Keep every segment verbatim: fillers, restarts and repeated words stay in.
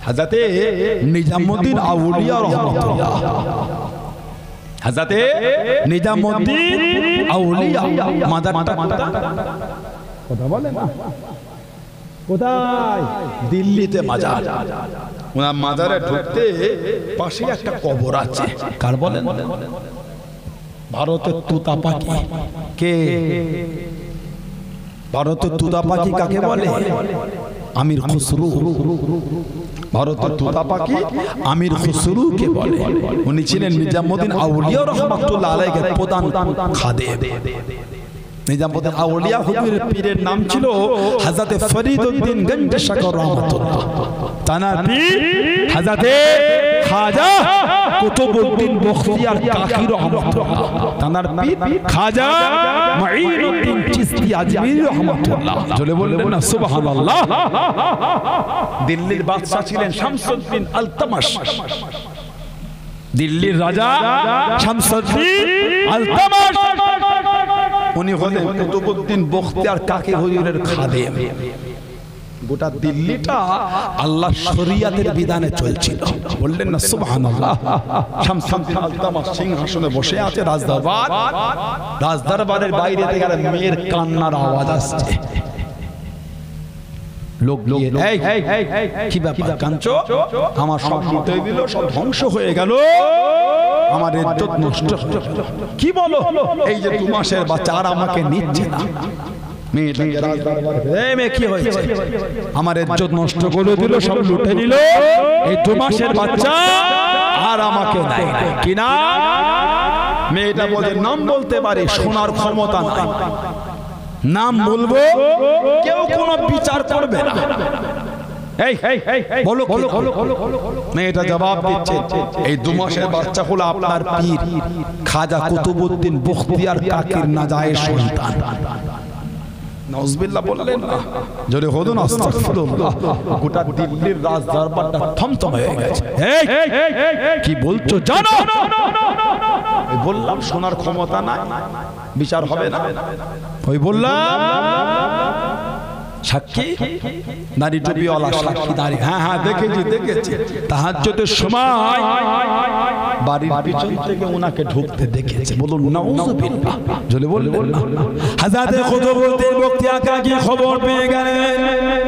হযরতে নিজামউদ্দিন আউলিয়া রাহমাতুল্লাহ, হযরতে নিজামউদ্দিন আউলিয়া মাদারটা কথা বলে না কোথায়? দিল্লিতে মাজার। ওনার মাজারে ঢুকতে পাশে একটা কবর আছে। কার বলেন? ভারতের তুতা পাখি। কে ভারতের তুতা পাখি কাকে বলে? আমির খুসরু। ভারতের তুতা পাখি আমির খুসরু কে বলে? উনি ছিলেন নিজামউদ্দিন আউলিয়া রাহমাতুল্লাহ আলাইহির প্রধান খাদেম। নিজামউদ্দিন আউলিয়া হুজুরের পীরের নাম ছিল হযরতে ফরিদউদ্দিন গঞ্জ শাকর রাহমাতুল্লাহ। তানার পীর হযরতে খাজা কুতুবউদ্দিন বখতিয়ার কাকি রাহমাতুল্লাহ। তানার পীর খাজা মুঈনুদ্দিন চিশতি আজমিরি রাহমাতুল্লাহ। জোরে বলবেন না সুবহানাল্লাহ। দিল্লির বাদশা ছিলেন শামসুদ্দিন আলতামাশ। দিল্লির রাজা শামসুদ্দিন আলতামাশ উনি হলেন কুতুবউদ্দিন বখতিয়ার কাকি হুজুরের খাদেম। গোটা দিল্লিটা আল্লাহর শরিয়াতের বিধানে চলছিল। বললেন না সুবহানাল্লাহ। শামসুদ্দিন আলতামাশ সিংহাসনে বসে আছে রাজদরবার। রাজদরবারের বাইরে থেকে মেয়ের কান্নার আওয়াজ আসছে। লোক গিয়ে এই কি ব্যাপার কাঁদছো? আমার সব লুটে দিল, সব ধ্বংস হয়ে গেল, আমার ইজ্জত নষ্ট হলো। কি বলো? এই যে দু মাসের বাচ্চা আর আমাকে নিচ্ছে না। মেয়েটাকে রাজদরবারে এই মেয়ে কি হয়েছে? আমার ইজ্জত নষ্ট করে দিল, সব লুটে নিল, এই দু মাসের বাচ্চা আর আমাকে দেয় না। কি না? মেয়েটা বলে নাম বলতে পারে, শোনার ক্ষমতা নাই। নাম বলবো, কেউ কোনো বিচার করবে না। এই বলো বলো। মেয়েটা জবাব দিচ্ছে, এই দু মাসের বাচ্চা হলো আপনার পীর খাজা কুতুবউদ্দিন বখতিয়ার কাকির নাজায়েজ সন্তান। নাউজুবিল্লাহ বললেন না? জোরে বলুন আস্তাগফিরুল্লাহ। গোটা দিল্লির রাজ দরবারটা থমথম হয়ে গেছে। এই কি বলছো জানো? বললাম শোনার ক্ষমতা নাই, বিচার হবে না। ওই বললাম সাক্ষী দাড়ি টুপিওয়ালা সাক্ষী দাঁড়িয়ে, হ্যাঁ হ্যাঁ দেখেছি দেখেছি। তাহাজ্জুদের সময় বাড়ির পিছন থেকে ওনাকে ঢুকতে দেখেছে। বলুন নাউজুবিল্লাহ। জোরে বললেন না? হযরতে কুতুবউদ্দিন বখতিয়ার কাকি খবর পেয়ে গেলেন।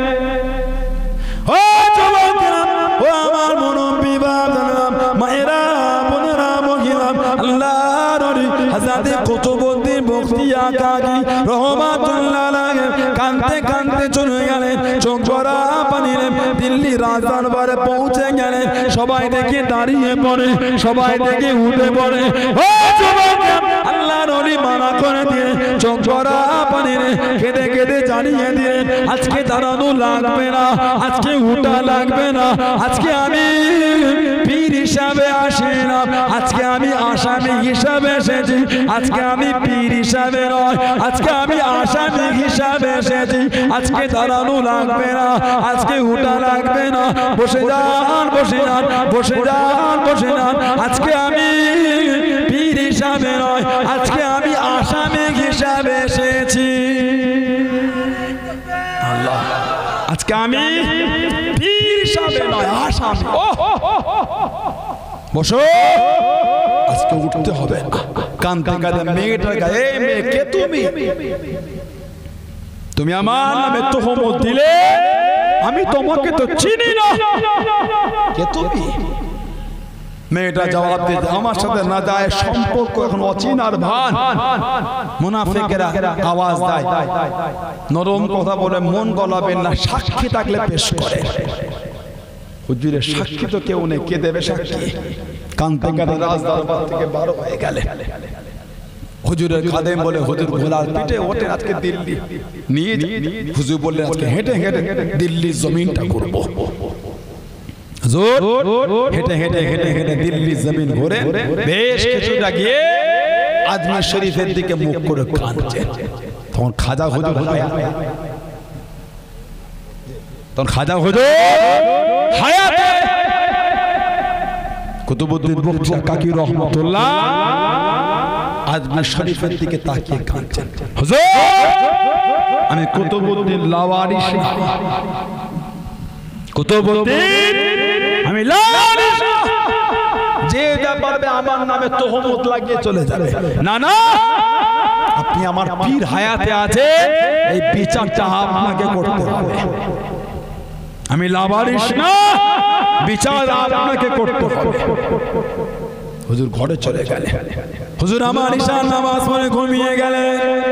ও যুবকেরা, ও আমার মুরব্বি বাবারা, মায়েরা, বোনেরা, মহিলা, আল্লাহর ওলি হযরতে কুতুবউদ্দিন বখতিয়ার কাকি রাহমাতুল্লাহ আলাইহি কাঁদতে কাঁদতে চলে গেলেন। চোখ ভরা পানি দিল্লি রাজদরবারে পৌঁছে গেলেন। সবাই দেখে দাঁড়িয়ে পড়ে, সবাই দেখে উঠে পড়ে। ও যুবক, আল্লাহর ওলি মানা করে দিয়ে চোখ ভরা পানি কেঁদে কেঁদে জানিয়ে দিলেন, আজকে দাঁড়ানো লাগবে না, আজকে উঠা লাগবে না, আজকে আমি পীর হিসাবে আসি না, আজকে আমি আসামি হিসাবে এসেছি, আজকে আমি পীর হিসাবে নয়, আজকে আমি আসামি হিসাবে এসেছি। আজকে দাঁড়ানো লাগবে না, আজকে উঠা লাগবে না, বসে যান বসে যান বসে যান বসে যান। আজকে আমি পীর হিসাবে নয়, আজকে আমি আসামি হিসাবে এসেছি। আল্লাহ, আজকে আমি পীর হিসাবে নয়, আসামি। বসো, আজকে উঠতে হবে। কাঁদতে কাঁদতে মেয়েটার গায়ে, মেয়ে কে তুমি? তুমি আমার নামে তোহমত দিলে, আমি তোমাকে তো চিনি না, কে তুমি? মেয়েটা জবাব দিতে, আমার সাথে না যায় সম্পর্ক এখন অচিনার ভান। মুনাফিকেরা আওয়াজ দেয়, নরম কথা বলে মন গলাবেন না, সাক্ষী থাকলে পেশ করে। হুজুরের সাক্ষী তো কেউ নেই, কে দেবে সাক্ষী? কাঁদতে কাঁদতে রাজ দরবার থেকে বার হয়ে গেলে। হুজুরের খাদেম বলে, হুজুর ঘোড়ার পিঠে ওঠে, আজকে দিল্লি নিয়ে। হুজুর বললেন, আজকে হেঁটে হেঁটে দিল্লির জমিনটা ঘুরবো। হুজুর হেঁটে হেঁটে হেঁটে হেঁটে দিল্লির জমিন ঘুরে বেশ কিছুটা গিয়ে আজমির শরীফের দিকে মুখ করে কাঁদছে। তখন খাজা হুজুর তখন খাজা হুজুর হায়াতে কুতুবউদ্দিন বখতিয়ার কাকি রহমাতুল্লাহ আজমির শরীফের দিকে তাকিয়ে কাঁদছেন। হুজুর, আমি কুতুবউদ্দিন লাওয়ারিস, কুতুবউদ্দিন আমি লা ইলাহা, যে যা পারবে আমার নামে তোহমত লাগিয়ে চলে যাবে। না না, আপনি আমার পীর হায়াতে আছে, এই বিচারটা আপনাকে করতে হবে। আমি লাবারিশ না, বিচার আপনাকে করতে হবে। হুজুর ঘরে চলে গেলেন। হুজুর আমার ঈশার নামাজ পড়ে ঘুমিয়ে গেলেন।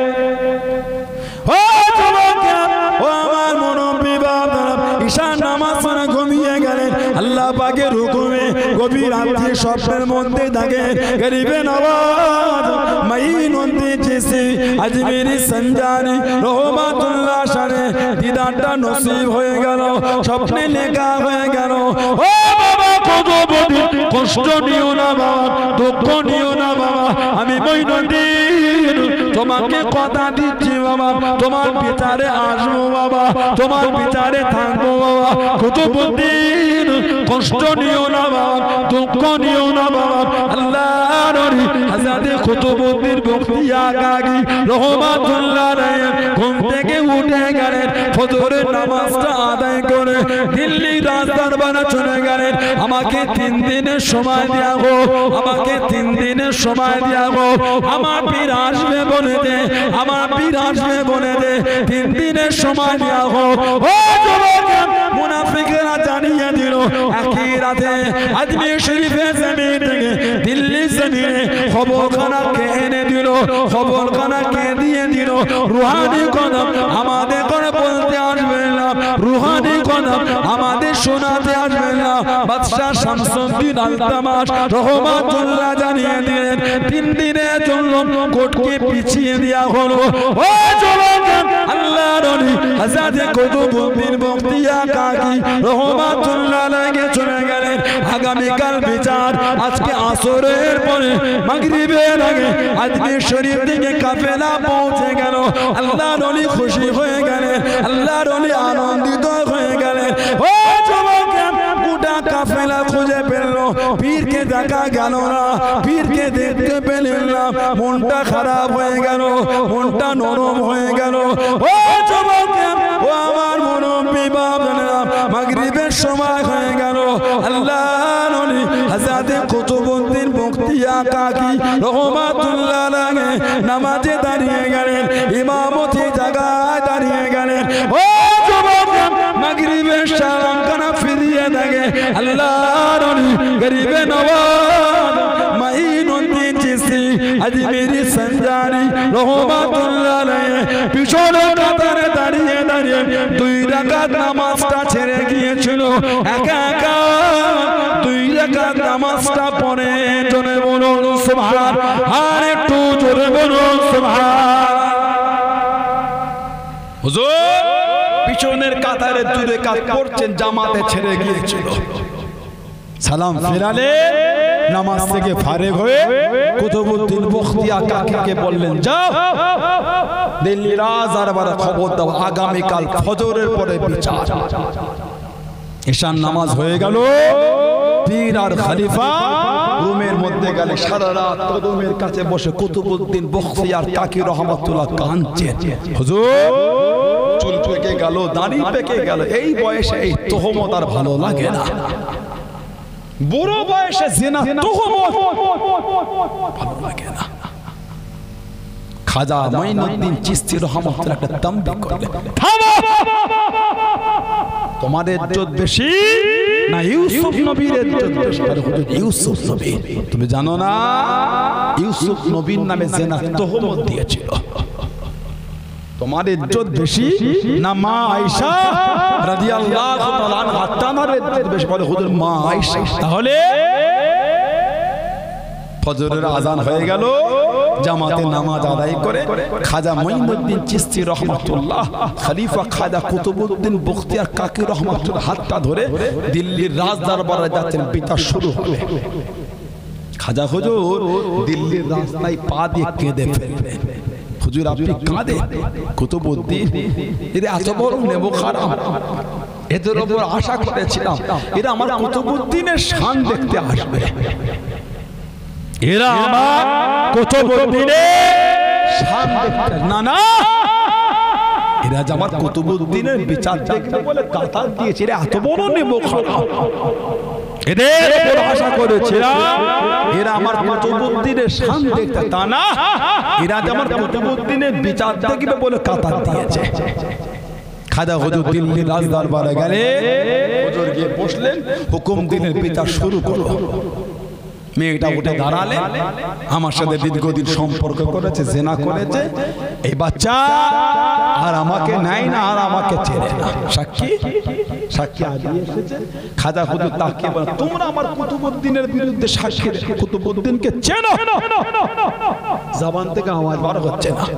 ও যুবকেরা, ও আমার মুরব্বি বাবারা, ঈশার নামাজ পড়ে ঘুমিয়ে গেলেন। আল্লাহ পাকের হুকুমে গভীর রাত্রে স্বপ্নের মধ্যে থাকে গরিবে নওয়াজ মাইনুদ্দিন চিশতি আজমিরি সঞ্জানি রহমাতুল্লাহ শানে দিদারটা নসিব হয়ে গেল, স্বপ্নে লেখা হয়ে গেল। ও বাবা, কতবদি কষ্ট নিও না বাবা, দুঃখ নিও না বাবা, আমি মাইনুদ্দিন তোমাকে কথা দিচ্ছি বাবা, তোমার বিচারে আসবো বাবা, তোমার বিচারে থাকবো বাবা। কুতুবউদ্দিন কষ্ট নিও না বাবা, দুঃখ নিও না বাবা। আল্লাহর ওলি হযরত কুতুবউদ্দিন বখতিয়ার কাকি রহমাতুল্লাহ আলাইহি ঘুম থেকে উঠে গেলেন, ফজরের নামাজটা আদায় করে দিল্লি রাজদরবারে চলে গেলেন। আমাকে তিন দিনের সময় দেয়া গো, আমাকে তিন দিনের সময় দেয়া গো, আমার পীর আসবে বলে দে, আমার পীর আসবে বলে দে, তিন দিনের সময় দেয়া গো। ও যুবকেরা, মুনাফিকরা জানিয়ে দিল একই রাতে আজমির শরীফের জমিন থেকে দিল্লি জমিনে খবরখানা কে এনে দিল, খবরখানা কে দিয়ে দিল। রুহানি কদম আমাদের করে বলতে আসবে না, রুহানি কদম আমাদের শোনাতে আসবে না। বাদশা শামসুদ্দিন আলতামাশ রহমাতুল্লাহ জানিয়ে দিলেন তিন দিনের জন্য কোর্টকে পিছিয়ে দেওয়া হলো। ও যুবকেরা, আল্লাহর ওলি হযরত কুতুবউদ্দিন বখতিয়ার কাকি রহমাতুল্লাহ আলাইহি চলে গেলেন। আগামীকাল বিচার, আজকে আসরের পরে মাগরিবের আগে আজমির শরীফ থেকে কাফেলা পৌঁছে গেল। আল্লাহর ওলি খুশি হয়ে গেলেন, আল্লাহর ওলি আনন্দিত হয়ে গেলেন। ও যুবকেরা, গোটা কাফেলা খুঁজে পেল, পীরকে দেখা গেল না, পীরকে দেখতে পেলেন না। মনটা খারাপ হয়ে গেল, মনটা নরম হয়ে গেল। ও যুবকেরা, ও আমার মুরব্বি বাবারা, মাগরিবের সময় হয়ে গেল। আল্লাহর ওলি হযরত কুতুবউদ্দিন বখতিয়ার কাকি রহমাতুল্লাহ আলাইহি নামাজে দাঁড়িয়ে গেলেন, ইমামতি জায়গায় দাঁড়িয়ে গেলেন। ও যুবকেরা, মাগরিবের সালামখানা ফিরিয়ে দেখে আল্লাহর ওলি গরিবে নওয়াজ মাইনুদ্দিন চিশতি আজমিরি সঞ্জানি রহমাতুল্লাহ আলাইহি পিছনের কাতারে দাঁড়িয়ে দাঁড়িয়ে দুই রাকাত নামাজটা ছেড়ে গিয়েছিল। একা একা দুই রাকাত নামাজটা পড়ে জোরে বলুন সুবহান, আর একটু জোরে বলুন সুবহান। হুজুর পিছনের কাতারে দুই রাকাত পড়ছেন, জামাতে ছেড়ে গিয়েছিল। সালাম ফেরালে নামাজ থেকে ফারেগ হয়ে কুতুবউদ্দিন বখতিয়ার কাকিকে বললেন, যাও দিল্লি রাজদরবারে খবর দাও, আগামীকাল ফজরের পরে বিচার। ঈশার নামাজ হয়ে গেল, পীর আর খলিফা রুমের মধ্যে গেলে সারা রাত কদমের কাছে বসে কুতুবউদ্দিন বখতিয়ার কাকি রহমাতুল্লাহ কাঁদছেন। হুজুর চুল পেকে গেল, দাড়ি পেকে গেল, এই বয়সে এই তোহমত আর ভালো লাগে না। বুড়ো বয়সে জিনা তোহমত ভালো লাগে না। খাজা মাইনুদ্দিন চিশতি রহমাতুল্লাহ একটা তামবিহ করলেন, থামো, তোমার ইজ্জত বেশি না ইউসুফ নবীর ইজ্জত বেশি? আরে হুজুর, ইউসুফ নবী তুমি জানো না, ইউসুফ নবীর নামে জিনা তোহমত দিয়েছিল। তোমার ইজ্জত বেশি না মা আয়েশা রাদিয়াল্লাহু তাআলা আনহা, তার ইজ্জত বেশি? বলে হুজুর মা আয়েশা। তাহলে ফজরের আজান হয়ে গেল, জামাতে নামাজ আদায় করে খাজা মাইনুদ্দিন চিশতি রহমাতুল্লাহ খলিফা খাজা কুতুবউদ্দিন বখতিয়ার কাকি রহমাতুল্লাহ হাতটা ধরে দিল্লির রাজদরবারে যাচ্ছেন, বিচার শুরু হবে। খাজা হুজুর দিল্লির রাস্তায় পা দিয়ে কেঁদে ফেললেন। হুজুর আপনি কাঁদে? কুতুবউদ্দিন এরা এত বড় নেবো খারাপ, এদের ওপর আশা করেছিলাম এরা আমার কুতুবউদ্দিনের শান দেখতে আসবে, এরা আমার কুতুবউদ্দিনের শান দেখতে না না এরা যে আমার কুতুবউদ্দিনের বিচার দেখতে বলে কাতার দিয়েছে, এরা এত বড় নেবো খারাপ। এদের উপর আশা করেছিলাম এরা আমার কুতুবউদ্দিনের শান দেখতে, তা না, এরা আমার কুতুবউদ্দিনের বিচার দেখবে বলে কাতার দিয়েছে। খাজা হুজুর দিল্লির রাজ দরবারে গেলে হুজুর গিয়ে বসলেন, হুকুম দিনের বিচার শুরু করলো। মেয়েটা উঠে দাঁড়ালে, আমার সাথে দীর্ঘদিন সম্পর্ক করেছে, জেনা করেছে, এই বাচ্চা আর আমাকে নেয় না, আর আমাকে চেনে না। সাক্ষী সাক্ষী আগে এসেছে। খাজা হুজুর তাকিয়ে বলে, তোমরা আমার কুতুবউদ্দিনের বিরুদ্ধে সাক্ষী, কুতুবউদ্দিনকে চেনো? জবান থেকে আওয়াজ বার হচ্ছে না।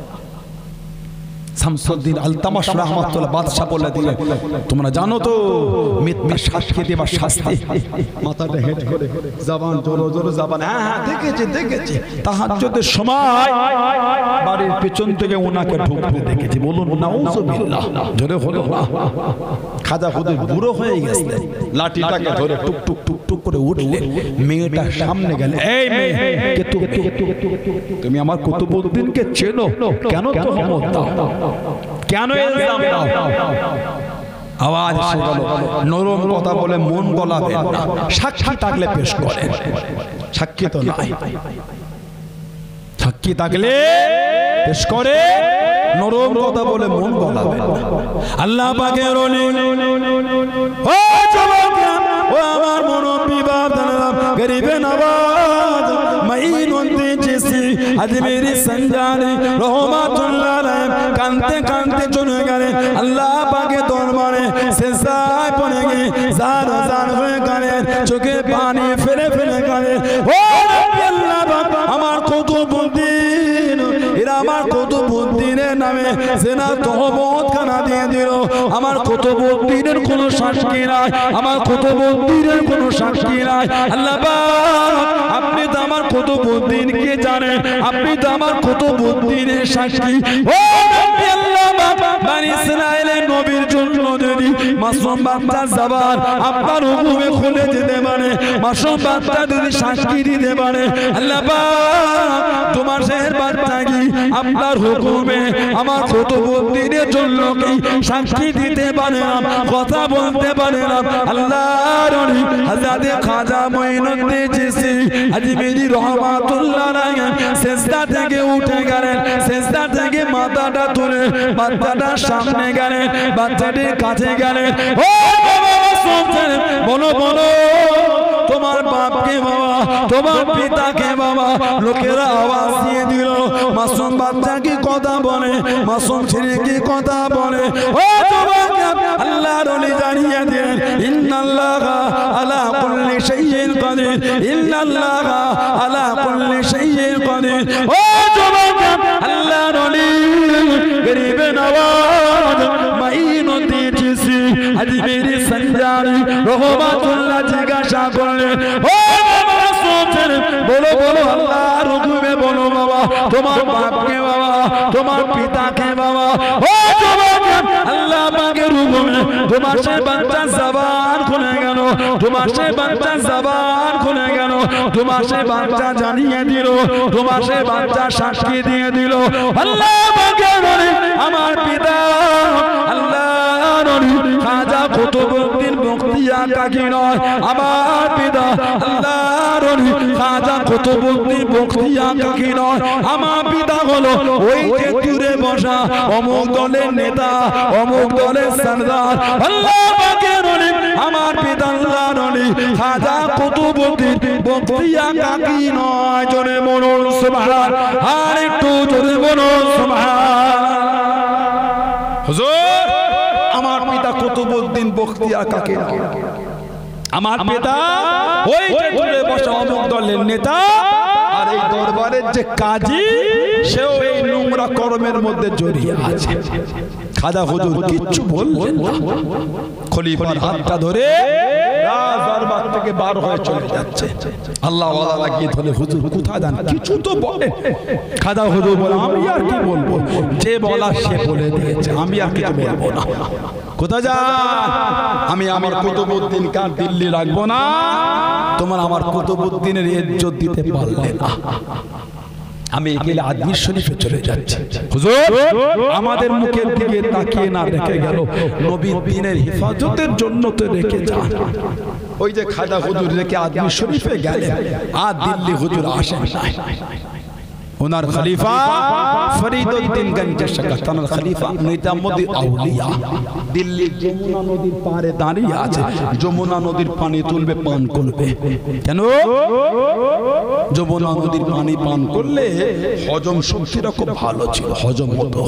শামসুদ্দিন আলতামাশ রাহমাতুল্লাহ বাদশা বলে দিলেন, তোমরা জানো তো মিথ্যা সাক্ষী দেবার শাস্তি? মাথাটা হেট করে জবান জোরে জোরে জবান, হ্যাঁ হ্যাঁ দেখেছি দেখেছি, তাহাজ্জুদের সময় বাড়ির পেছন থেকে ওনাকে ঢুকতে দেখেছি। বলুন নাউজুবিল্লাহ, জোরে হলো না। খাজা হুজুর বুড়ো হয়ে গেছে, লাঠিটাকে ধরে টুক টুক টুক টুক করে উঠলেন, মেয়েটার সামনে গেলে, এই মেয়ে, কে তুমি? তুমি আমার কুতুবউদ্দিনকে চেনো? কেন তোহমত দাও? কেন ইলজাম দাও? আওয়াজ এসে গেল, নরম কথা বলে মন গলাবেন না, সাক্ষী থাকলে পেশ করেন। সাক্ষী তো নাই, সাক্ষী থাকলে পেশ করে, নরম কথা বলে মন গলাবেন না। আল্লাহ পাকের ওলি, ও যুবকরা, ও আমার মুরব্বি বাপদাদা, গরিবে নওয়াজ মাইনুদ্দিন চিশতি আজমেরি সঞ্জানি রহমাতুল্লাহ আলাইহি কানতে কানতে চলে গেলেন আল্লাহ পাকের দরবারে, সিজদায় পড়ে গিয়ে জার জার হয়ে গেলেন, চোখে পানি ফেলে ফেলে গেলেন, ও আল্লাহ পাক, আমার কুতুবউদ্দিন, এরা আমার কুতুবউদ্দিনের নামে জেনা তহমত খানা দিয়ে দিল। আমার কুতুবউদ্দিনের কোনো সাক্ষী নাই, আমার কুতুবউদ্দিনের কোনো সাক্ষী নাই। আল্লাহ পাক, আপনি তো আমার কুতুবউদ্দিনকে জানেন, আপনি তো আমার কুতুবউদ্দিনের সাক্ষী। ও নবী, আল্লাহ পাক বনি ইসরাইলের নবীর জন্য যদি মাসুম বাচ্চা জবান আপনার হুকুমে খুলে যেতে পারে, মাসুম বাচ্চা যদি সাক্ষী দিতে পারে, আল্লাহ পাক তোমার শের বাচ্চা কি আপনার হুকুমে আমার কুতুবউদ্দিনের জন্য কি সাক্ষী দিতে পারে না, কথা বলতে পারে না? আল্লাহর ওলি হযরত খাজা মঈনুদ্দিন চিশতি আজমেরি রহমাতুল্লাহ আলাইহি সিজদা থেকে উঠে গেলেন, সিজদা থেকে মাথাটা তুলে বাচ্চাটার সামনে গেলেন, বাচ্চাটির কাছে গেলেন, ও বাবা শুনছেন, বলো বলো তোমার বাপকে বাবা, তোমার পিতাকে বাবা। লোকেরা আওয়াজ দিয়ে দিল, মাসুম বাচ্চা কি কথা বলে, মাসুম ছেলে কি কথা বলে? ও যুবক, আল্লাহর ওলি জানিয়ে দেন, ইন্নাল্লাহা আলা কুল্লি শাইইন কাদির, ইন্নাল্লাহা আলা কুল্লি শাইইন কাদির। ও যুবক, আল্লাহর ওলি গরিবে নওয়াজ মাইনুদ্দিন চিশতি আজমেরি সঞ্জানি রহমাতুল্লাহ জিজ্ঞাসা করলেন, ও বাবা শুনছেন, বলো বলো আল্লাহর হুকুমে বলো বাবা, তোমার বাপকে বাবা, তোমার পিতাকে বাবা। ও যুবক, আল্লাহ পাকের হুকুমে তোমার সে বাচ্চা জবান খুলে গেল, তোমার সে বাচ্চা জবান খুলে গেল, তোমার সে বাচ্চা জানিয়ে দিল, তোমার সে বাচ্চা সাক্ষী দিয়ে দিল। আল্লাহ পাকের ওলি আমার পিতা আল্লাহর ওলি খাজা কুতুবউদ্দিন বখতিয়া কাকি নয়, আমার পিতা আল্লাহর ওলি খাজা কুতুবউদ্দিন বখতিয়া কাকি নয়, আমার পিতা হলো ওই যে দূরে বসা অমুক দলের নেতা, অমুক দলের সরদার। আল্লাহ পাকের ওলি আমার পিতা আল্লাহর ওলি খাজা কুতুবউদ্দিন বখতিয়া কাকি নয়। জোরে বলুন সুবহান, আর একটু জোরে বলুন সুবহান। হুজুর, আমার পিতা কুতুবউদ্দিন বখতিয়া কাকি নয়, আমার পিতা ওই যে দূরে বসা অমুক দলের নেতা, আর এই দরবারের যে কাজী সেও এই নোংরা কর্মের মধ্যে জড়িয়ে আছে। খাজা হুজুর কিচ্ছু বললেন না, খলিফার হাতটা ধরে রাজ দরবার থেকে বার হয়ে চলে যাচ্ছে। আল্লাহ ওয়ালা লাগিয়ে ধরে, হুজুর কোথায় যান, কিছু তো বলেন। খাজা হুজুর বলে, আমি আর কি বলবো, যে বলা সে বলে দিয়েছে, আমি আর কিছু বলবো না। কোথায় যান? আমি আমার কুতুবউদ্দিন কার দিল্লি রাখবো না, তোমার আমার কুতুবউদ্দিনের ইজ্জত দিতে পারলে না। আমি গেলে আজমির শরীফে চলে যাচ্ছি। হুজুর আমাদের মুখের দিকে তাকিয়ে না রেখে গেল, নবীর দ্বীনের হেফাজতের জন্য তো রেখে যা। ওই যে খাজা হুজুর রেখে আজমির শরীফে গেলেন, আর দিল্লি হুজুর আসেন না। ওনার খলিফা ফরিদউদ্দিন গঞ্জ শাকাতানার খলিফা নিজামুদ্দিন আউলিয়া দিল্লির যমুনা নদীর পাড়ে দাঁড়িয়ে আছে। যমুনা নদীর পানি তুলবে, পান করবে। কেন? যমুনা নদীর পানি পান করলে হজম শক্তিটা খুব ভালো ছিল, হজম হতো।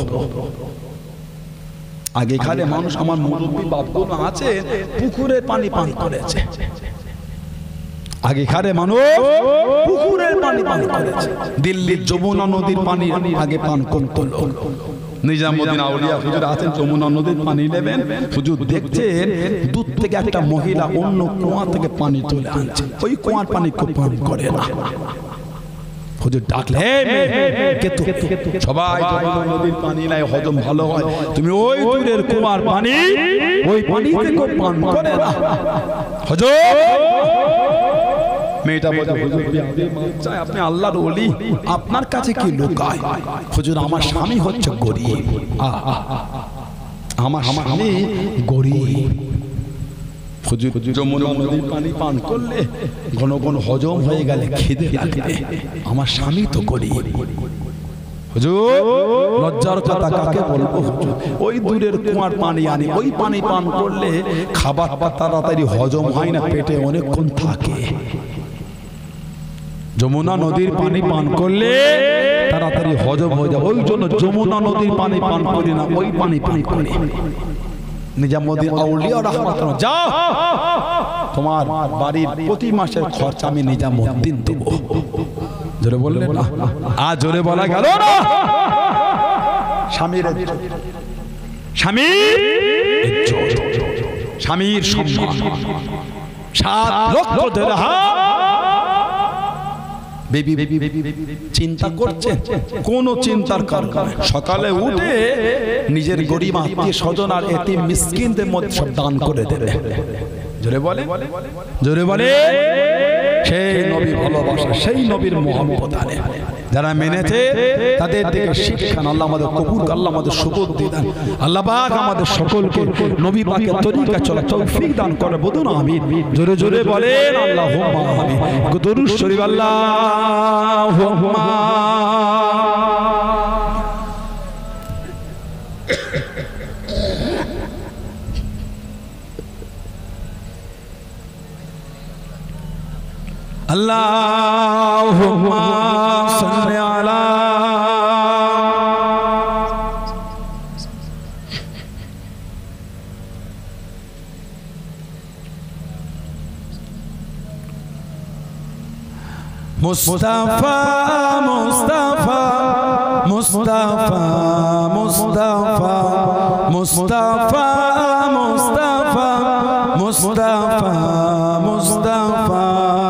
আগেকার মানুষ, আমার মুরব্বী বাপগুলো আছে, পুকুরের পানি পান করেছে। আগেকার মানুষ পুকুরের পানি পান করেছে। দিল্লির যমুনা নদীর পানি আগে পান করতো লোক। নিজামুদ্দিন আউলিয়া হুজুর আছেন, যমুনা নদীর পানি নেবেন। হুজুর দেখছেন দূর থেকে একটা মহিলা অন্য কুয়া থেকে পানি তুলে আনছে। ওই কুয়ার পানি খুব পান করে না। হুজুর ডাকলে, সবাই যমুনা নদীর পানি নাই, হজম ভালো হয়, তুমি ওই দূরের কুয়ার পানি, ওই পানি থেকে পান করে না। হুজুর মেয়েটা বলে, হুজুর আপনি আল্লাহর ওলি, আপনার কাছে কি লুকায়? হুজুর আমার স্বামী হচ্ছে গরিব, আমার স্বামী গরিব। হুজুর যমুনা নদীর পানি পান করলে ঘন ঘন হজম হয়ে গেলে খিদে লাগবে, আমার স্বামী তো গরিব। হুজুর লজ্জার কথা কাকে বলবো? হুজুর ওই দূরের কুয়ার পানি আনি, ওই পানি পান করলে খাবার তাড়াতাড়ি হজম হয় না, পেটে অনেকক্ষণ থাকে। যমুনা নদীর পানি পান করলে তাড়াতাড়ি হজম হয়ে যায়, ওই জন্য যমুনা নদীর পানি পান করি না, ওই পানি পান করি। নিজামুদ্দিন আউলিয়া রাহমাতুল্লাহ, যাও তোমার বাড়ির প্রতি মাসের খরচ আমি নিজামুদ্দিন দেব। জোরে বললেন না? আজ জোরে বলা গেল না। স্বামীর স্বামীর স্বামীর সম্মান, সাত লক্ষ দিরহাম। বেবি চিন্তা করছে, কোন চিন্তার কারণ? সকালে উঠে নিজের গরিব আত্মীয় স্বজন আর এতিম মিসকিনদের মধ্যে সব দান করে দেবে। জোরে বলে, জোরে বলে। সেই নবী ভালোবাসা, সেই নবীর মোহাম্মত আনে। যারা মেনেছে তাদের দিকে শিক্ষা। আল্লাহ আমাদের কবুল, আল্লাহ আমাদের সুবুদ্ধি দান। আল্লাহ পাক আমাদের সকলকে নবী পাকের তরিকা চলা তৌফিক দান করে। বলুন আমিন। জোরে জোরে বলেন আল্লাহুম্মা আমিন। দরুদ শরীফ আল্লাহুম্মা। আল্লাহুম্মা সাল্লি আলা মুস্তাফা মুস্তাফা মুস্তাফা মুস্তাফা মুস্তাফা মুস্তাফা মুস্তাফা মুস্তাফা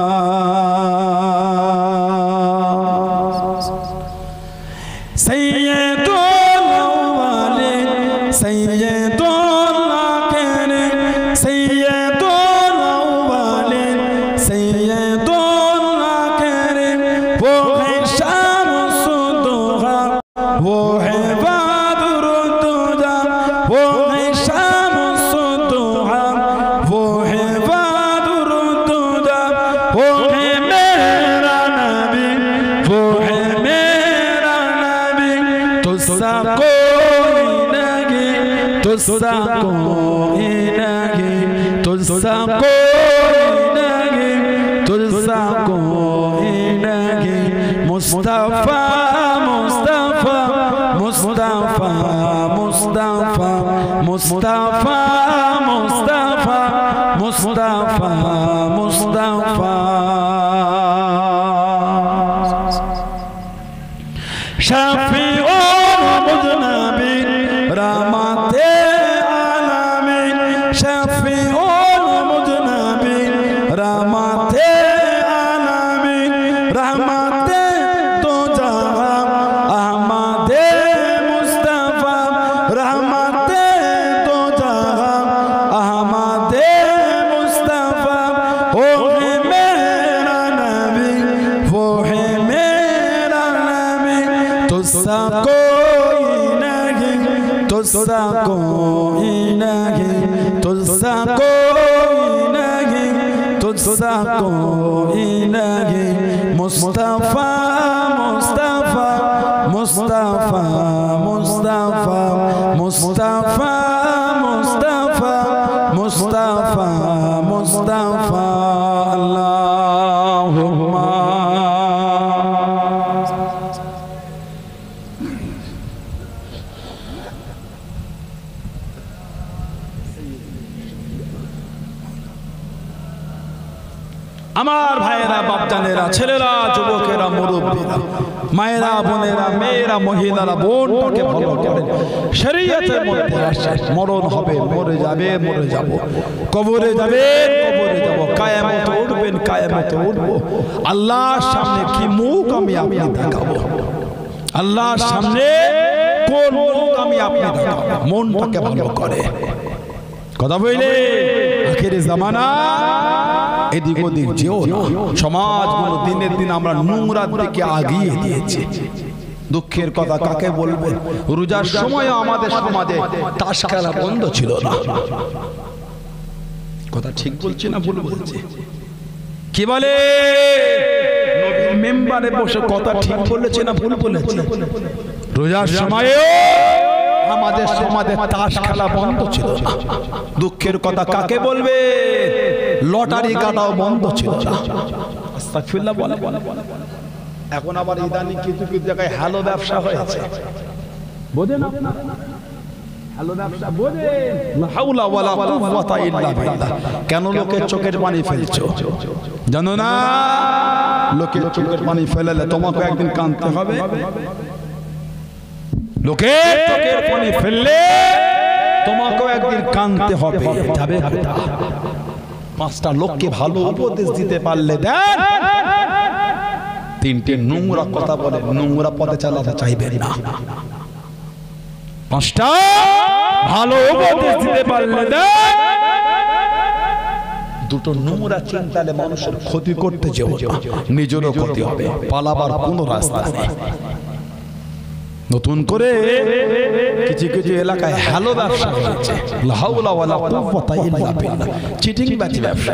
সৈয়দুল আউয়ালিন সৈয়দুল আখিরিন সৈয়দুল আউয়ালিন সৈয়দুল আখিরিন वो है शामसुद्दोहा वो है बदरुद्दोजा वो है शामसुद्दोहा वो है बदरुद्दोजा वो है मेरा नबी वो है मेरा नबी तुझसा कोई नहीं तुझसा कोई नहीं तुझसा कोई नहीं तुझसा कोई नहीं मुस्तफा मुस्तफा मुस्तफा मुस्तफा मुस्तफा मुस्तफा मुस्तफा मुस्तफा शफीउल मुज़नबिन रहमते आलमीन शफीउल मुज़नबिन रहमते आलमीन रहमते तो जहां अहमदे मुस्तफा रहमते तो जहां अहमदे मुस्तफा ओ है मेरा कोई नहीं तुझसा कोई नहीं तुझसा कोई नहीं तुझसा कोई नहीं मुस्तफा मुस्तफा मुस्तफा मुस्तफा मुस्तफा मुस्तफा मुस्तफा मुस्तफा अल्लाहुम्मा আমার ভাইয়েরা বাপজানেরা ছেলেরা যুবকেরা মুরব্বীরা মায়েরা বোনেরা মেয়েরা মহিলারা বোনটাকে ভালো করেন শরীয়তের মধ্যে আসে মরণ হবে মরে যাবে মরে যাব কবরে যাবে কবরে যাব কিয়ামতে উঠবেন কিয়ামতে উঠব আল্লাহর সামনে কি মুখ আমি আপনি দেখাবো আল্লাহর সামনে কোন মুখ আমি আপনি দেখাবো মনটাকে ভালো করে কথা বলে আখিরে জামানা এদিক ওদিক যেও না সমাজগুলো দিনের দিন আমরা নোংরার দিকে আগিয়ে দিয়েছি দুঃখের কথা কাকে বলবেন রোজার সময় আমাদের সমাজে তাস খেলা বন্ধ ছিল না কথা ঠিক বলছি না ভুল বলছি কি বলে নবীর মেম্বারে বসে কথা ঠিক বলেছে না ভুল বলেছে রোজার সময়েও আমাদের সমাজে তাস খেলা বন্ধ ছিল না দুঃখের কথা কাকে বলবে লটারি কাটাও বন্ধ ছিল না আস্তাগফিরুল্লাহ বলে এখন আবার ইদানিং কিছু কিছু জায়গায় হ্যালো ব্যবসা হয়েছে বোঝেন আপনারা হ্যালো ব্যবসা বোঝেন লা হাওলা ওয়ালা কুওয়াতা ইল্লা বিল্লাহ কেন লোকের চোখের পানি ফেলছো জানো না লোকের চোখের পানি ফেলালে তোমাকে একদিন কাঁদতে হবে লোকের চোখের পানি ফেললে তোমাকেও একদিন কাঁদতে হবে যাবে পাঁচটা লোককে ভালো উপদেশ দিতে পারলে দেন তিনটে নোংরা কথা বলে নোংরা পথে চালাতে চাইবেন না পাঁচটা ভালো উপদেশ দিতে পারলে দেন দুটো নোংরা চিন্তালে মানুষের ক্ষতি করতে যেও নিজেরও ক্ষতি হবে পালাবার কোনো রাস্তা নেই নতুন করে কিছু কিছু এলাকায় হ্যালো ব্যবসা হচ্ছে লা হাওলা ওয়ালা কুওয়াতা ইল্লা বিল্লাহ চিটিং বাজি ব্যবসা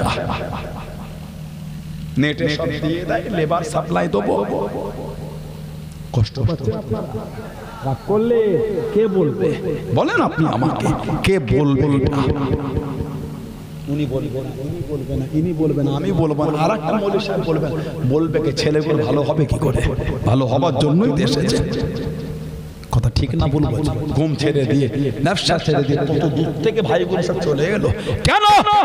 নেটে সব দিয়ে দেয় লেবার সাপ্লাই দেবো কষ্ট পাচ্ছে আপনারা রাগ করলে কে বলবে বলেন আপনি আমাকে কে বলবে উনি বলবেন উনি বলবেন না ইনি বলবেন আমি বলবো না আরেকটা মৌলভী সাহেব বলবেন বলবে কে ছেলেগুলো ভালো হবে কি করে ভালো হবার জন্যই এসেছে কথা ঠিক না ভুল বলছি ঘুম ছেড়ে দিয়ে ব্যবসা ছেড়ে দিয়ে কত দূর থেকে ভাই বোন সব চলে গেল কেন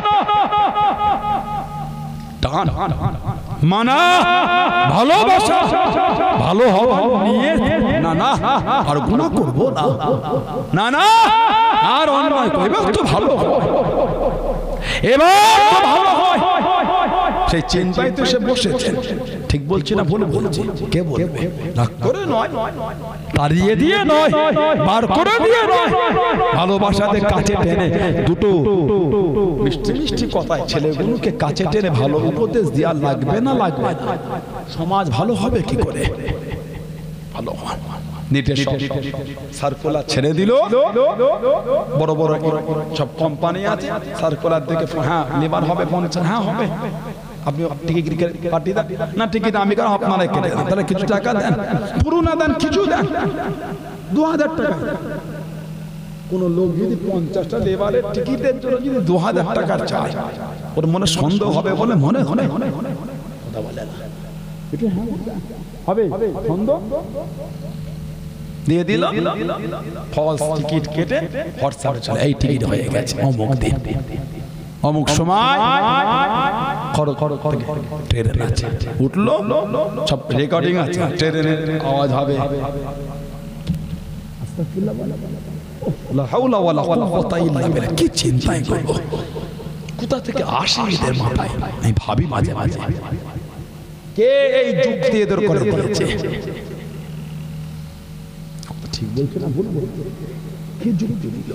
টান মানা ভালোবাসা ভালো হওয়া নিয়ে না না আর গুনাহ করব না না না আর অন্যায় করব তো ভালো হয় এবার তো ভালো হয় সেই চিন্তায় তো সে বসেছে ঠিক বলছি না ভুল বলছি কে বলবে রাগ করে নয় তাড়িয়ে দিয়ে নয় বার করে দিয়ে নয় ভালোবাসাতে কাছে টেনে দুটো মিষ্টি মিষ্টি কথায় ছেলেগুলোকে কাছে টেনে ভালো উপদেশ দেওয়া লাগবে না লাগবে না সমাজ ভালো হবে কি করে ভালো নেটে সার্কুলার ছেড়ে দিল বড় বড় সব কোম্পানি আছে সার্কুলার দেখে হ্যাঁ লেবার হবে পঞ্চাশ হ্যাঁ হবে আপনি টিকিট পাঠিয়ে দেন না টিকিট আমি কারণ আপনারা কেটে দেন তাহলে কিছু টাকা দেন পুরো না দেন কিছু দেন দু হাজার টাকা কোন লোক যদি পঞ্চাশটা লেবারের টিকিটের জন্য যদি দু হাজার টাকার চায় ওর মনে সন্দেহ হবে বলে মনে মনে কথা বলে না এটা হবে সন্দেহ দিয়ে দিল ফলস টিকিট কেটে হোয়াটসঅ্যাপে চলে এই টিকিট হয়ে গেছে অমুক দিন অমুক সময় খড় খড় খড় ট্রেন আছে উঠলো সব রেকর্ডিং আছে ট্রেনের আওয়াজ হবে আস্তাগফিরুল্লাহ লা হাওলা ওয়ালা কুওয়াতা ইল্লা বিল্লাহ কি চিন্তাই করব কোথা থেকে আসে এদের মাথায় আমি ভাবি মাঝে মাঝে কে এই যুক্তি এদের করে দিয়েছে ঠিক বলছে না ভুল বলছে কি যুক্তি দিল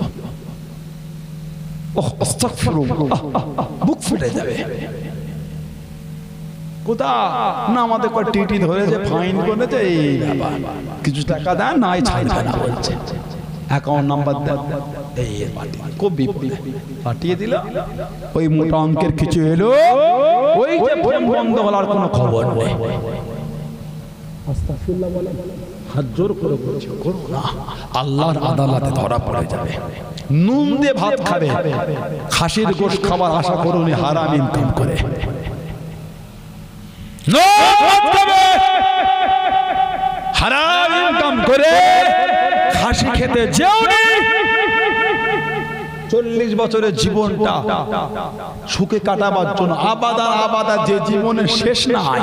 ওহ আস্তাগফিরুল্লাহ বুক ফেটে যাবে কোথা না আমাদের কয় টিটি ধরেছে, ফাইন করেছে, এই ব্যাপার, কিছু টাকা দেন না ছাড়বে না বলছে, অ্যাকাউন্ট নাম্বার দেন, এই কবি পাঠিয়ে দিল। ওই মোটা অঙ্কের কিছু এলো, ওই যে ফোন বন্ধ হওয়ার কোনো খবর নেই। আস্তাগফিরুল্লাহ বলে হাত জোর করে বলছি, করো না, আল্লাহর আদালতে ধরা পড়ে যাবে। নুন দিয়ে ভাত খাবে, খাসির গোশত খাবার আশা করুন হারাম ইনকাম করে। হারাম ইনকাম করে খাসি খেতে যেও নি। চল্লিশ বছরের জীবনটা সুখে কাটাবার জন্য আবাদা আবাদা, যে জীবনের শেষ নাই,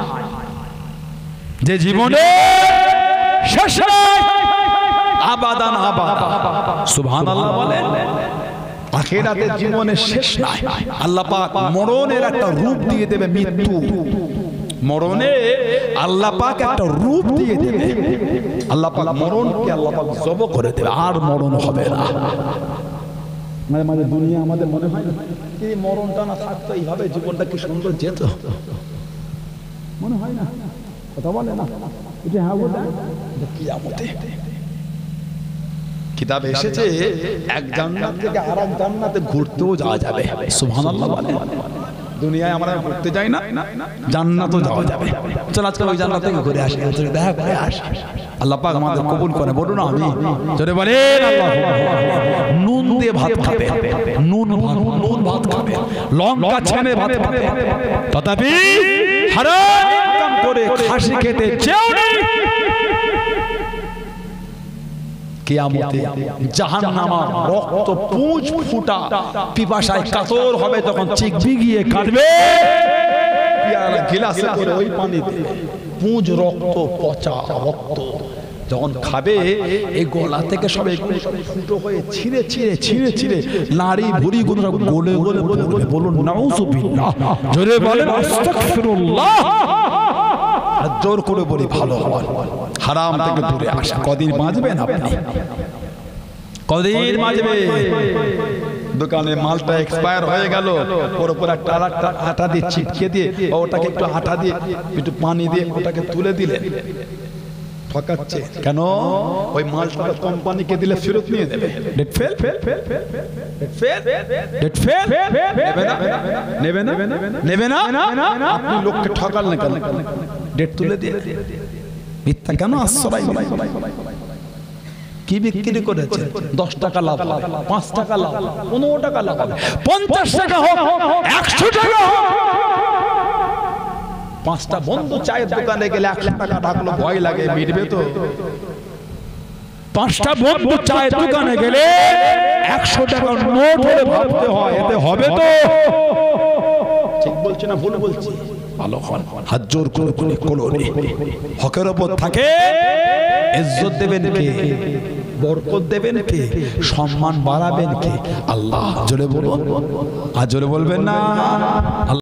যে জীবনে শেষ নাই, আবাদান আবাদা, সুবহানাল্লাহ বলেন। আখিরাতের জীবনের শেষ নাই। আল্লাহ পাক মরণের একটা রূপ দিয়ে দেবে, মৃত্যু, মরণে আল্লাহ পাক একটা রূপ দিয়ে দেবে। আল্লাহ পাক মরণকে আল্লাহ পাক জব করে দেবে, আর মরণ হবে না। মাঝে মাঝে দুনিয়া আমাদের মনে হয় এই মরণটা না থাকতো, এইভাবে জীবনটা কি সুন্দর যেত, মনে হয় না? কথা বলে না, এটা হ্যাঁ বলে কিয়ামতে কিতাবে এসেছে এক জান্নাত থেকে আরেক জান্নাতে ঘুরতেও যাওয়া যাবে। সুবহানাল্লাহ বলে। দুনিয়ায় আমরা ঘুরতে যাই না, জান্নাতও যাওয়া যাবে। চল আজকে ওই জান্নাত থেকে ঘুরে আসি, দেখা করে আসি। আল্লাহ পাক আমাদের কবুল করে, বলুন না আমি জোরে বলেন আল্লাহ। নুন দিয়ে ভাত খাবে, নুন নুন ভাত খাবে, লঙ্কা ছেনে ভাত খাবে, তথাপি হারাম ইনকাম করে খাসি খেতে যেও না। কিয়ামতে জাহান্নামা রক্ত পুঁজ ফুটা পিপাসায় কাতর হবে, তখন চিকবি গিয়ে কাটবে পিয়ালা গিলাসে করে ওই পানিতে পুঁজ রক্ত, পচা রক্ত যখন খাবে, এই গলা থেকে সব এগুলো ফুটো হয়ে ছিঁড়ে ছিঁড়ে ছিঁড়ে ছিঁড়ে নাড়ি ভুড়ি গুলো গলে গলে পড়বে। বলুন নাউযুবিল্লাহ, জোরে বলেন আস্তাগফিরুল্লাহ। আর জোর করে বলি ভালো হওয়ার, হারাম থেকে দূরে আসা। কদিন বাঁচবেন আপনি? কদিন বাঁচবে? দোকানে মালটা এক্সপায়ার হয়ে গেল, ওর উপর একটা আরেকটা আটা দিয়ে ছিটকে দিয়ে, ওটাকে একটু আটা দিয়ে একটু পানি দিয়ে ওটাকে তুলে দিলেন, ঠকাচ্ছে কেন? ওই মালটা কোম্পানিকে দিলে ফেরত নিয়ে দেবে। Date fail fail fail fail fail date fail নেবে না, নেবে না, নেবে না। আপনি লোককে ঠকালেন কেন? ডেট তুলে দিয়ে মিথ্যা কেন আশ্রয়? কি বিক্রি করেছে? দশ টাকা লাভ, পাঁচ টাকা লাভ, পনেরো টাকা লাভ, পঞ্চাশ টাকা হোক, একশো টাকা হোক। পাঁচটা বন্ধু চায়ের দোকানে গেলে একশো টাকা ডাকলো, ভয় লাগে, মিটবে তো? পাঁচটা বন্ধু চায়ের দোকানে গেলে একশো টাকা নোট হলে ভাবতে হয়, এতে হবে তো? ঠিক বলছি না ভুল বলছি? ভালো হন, হাত জোর করে করে কোলরে হকের উপর থাকে। ইজ্জত দেবেন কে? বরকত দেবেন কে? সম্মান বাড়াবেন কে? আল্লাহ। জোরে বলুন, আর জোরে বলবেন না।